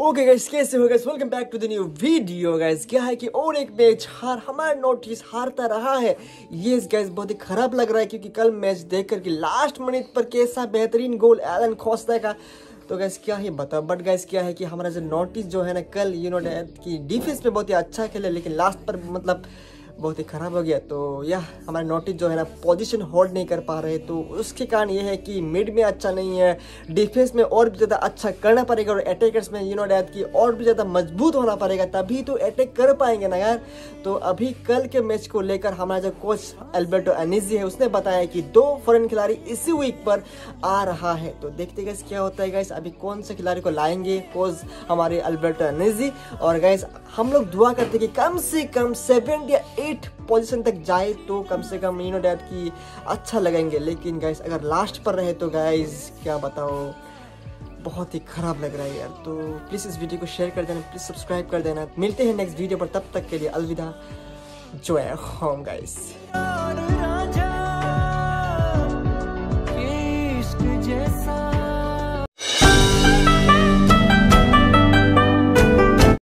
Okay guys, कैसे हो guys? Welcome back to the new video guys. क्या है कि और एक मैच हमारा नोटिस हारता रहा है। ये गाइस बहुत ही खराब लग रहा है क्योंकि कल मैच देखकर कि लास्ट मिनट पर कैसा बेहतरीन गोल एलन खोस्ता का, तो गैस क्या ही बताओ। बट गैस क्या है कि हमारा जो नोटिस जो है ना, कल की डिफेंस में बहुत ही अच्छा खेले लेकिन लास्ट पर मतलब बहुत ही ख़राब हो गया। तो यह हमारा नोटिस जो है ना पोजीशन होल्ड नहीं कर पा रहे, तो उसके कारण ये है कि मिड में अच्छा नहीं है, डिफेंस में और भी ज़्यादा अच्छा करना पड़ेगा और अटैकर्स में की और भी ज़्यादा मजबूत होना पड़ेगा, तभी तो अटैक कर पाएंगे ना यार। तो अभी कल के मैच को लेकर हमारा जो कोच अल्बर्टो अनीजी है उसने बताया कि 2 फॉरेन खिलाड़ी इसी वीक पर आ रहा है। तो देखते गैस क्या होता है गैस, अभी कौन से खिलाड़ी को लाएंगे कोच हमारे अल्बर्टो अनीजी। और गैस हम लोग दुआ करते कि कम से कम 7 या 8 पोजीशन तक जाए तो कम से कम की अच्छा लगेंगे। लेकिन गाइस अगर लास्ट पर रहे तो गाइस क्या बताओ, बहुत ही खराब लग रहा है यार। तो प्लीज़ इस वीडियो को शेयर कर देना, प्लीज़ सब्सक्राइब कर देना। मिलते हैं नेक्स्ट वीडियो पर, तब तक के लिए अलविदा, जो है होम गाइस।